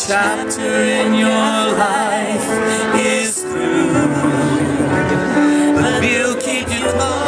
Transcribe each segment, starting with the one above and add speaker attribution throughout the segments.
Speaker 1: chapter in your life is through, but He'll keep you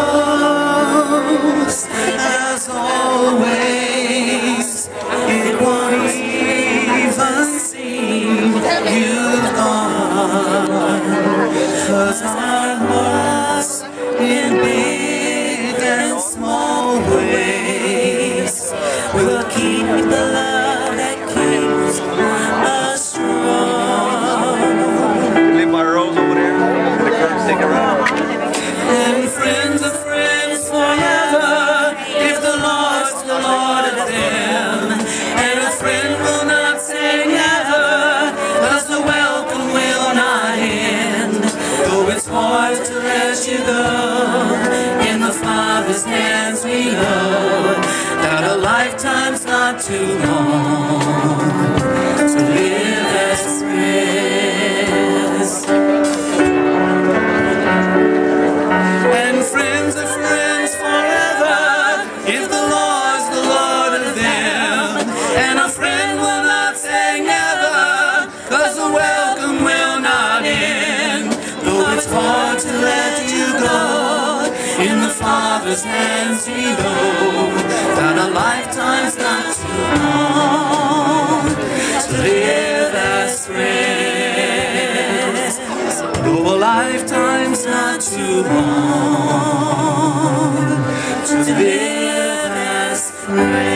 Speaker 1: close as always. It won't even seem you've gone, 'cause our hearts in big and small ways will keep the love that keeps us strong.
Speaker 2: Leave my rose over there. The curtain's sticking around.
Speaker 1: And friends are friends forever if the Lord's the Lord of them. And a friend will not say never, 'cause the welcome will not end. Though it's hard to let you go, in the Father's hands we know that a lifetime's not too long to live as friends. And friends are friends forever if the Lord's the Lord of them. And a friend will not say never, 'cause the welcome will not end. Though it's hard to let you go, in the Father's hands we know that a lifetime's not too long to live as friends. Though a lifetime's not too long to live as friends.